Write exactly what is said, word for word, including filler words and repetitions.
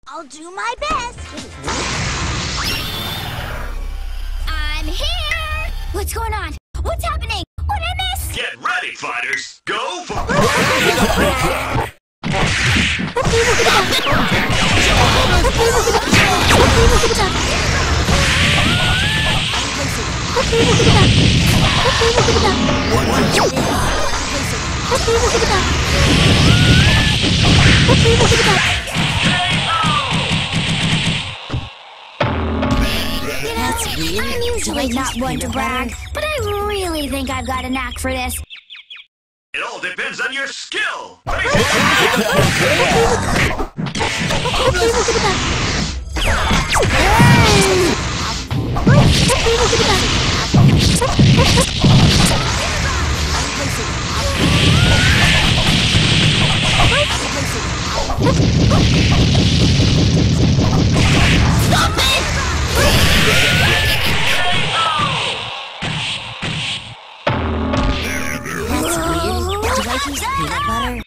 I'll do my best. I'm here! What's going on? What's happening? What did I miss? Get ready, fighters! Go for That's weird. I'm usually not one to brag, but I really think I've got a knack for this. It all depends on your skill! Stop it! That's weird. Do I use peanut butter?